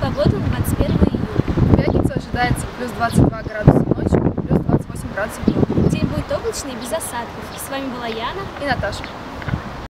погоду на 21 июля. В пятницу ожидается плюс 22 градуса ночью, плюс 28 градусов днем. День будет облачный и без осадков. С вами была Яна И Наташа.